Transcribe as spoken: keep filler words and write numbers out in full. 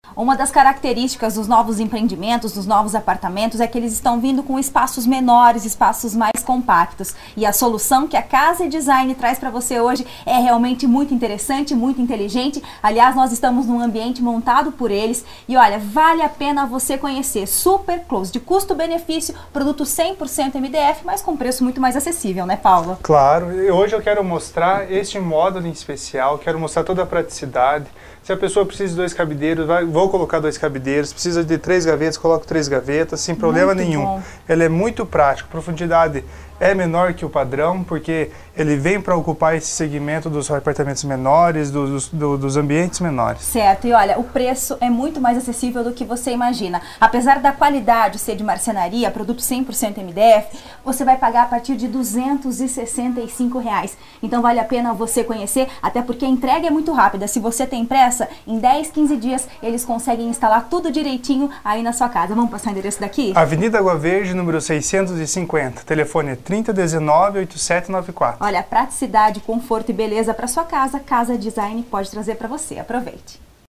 Uma das características dos novos empreendimentos, dos novos apartamentos, é que eles estão vindo com espaços menores, espaços mais compactos. E a solução que a Casa Design traz para você hoje é realmente muito interessante, muito inteligente. Aliás, nós estamos num ambiente montado por eles e olha, vale a pena você conhecer. Super close, de custo-benefício, produto cem por cento M D F, mas com preço muito mais acessível, né, Paulo? Claro, hoje eu quero mostrar este módulo em especial, quero mostrar toda a praticidade. Se a pessoa precisa de dois cabideiros, vai, vou colocar dois cabideiros. Precisa de três gavetas, coloco três gavetas, sem problema muito nenhum. Bom. Ele é muito prático, profundidade é menor que o padrão, porque ele vem para ocupar esse segmento dos apartamentos menores, dos, do, dos ambientes menores. Certo, e olha, o preço é muito mais acessível do que você imagina. Apesar da qualidade ser de marcenaria, produto cem por cento M D F, você vai pagar a partir de duzentos e sessenta e cinco reais. Então vale a pena você conhecer, até porque a entrega é muito rápida. Se você tem pressa, em dez, quinze dias eles conseguem instalar tudo direitinho aí na sua casa. Vamos passar o endereço daqui? Avenida Água Verde, número seiscentos e cinquenta, telefone trinta, dezenove, oitenta e sete noventa e quatro. Olha, praticidade, conforto e beleza para sua casa, Casa Design pode trazer para você. Aproveite!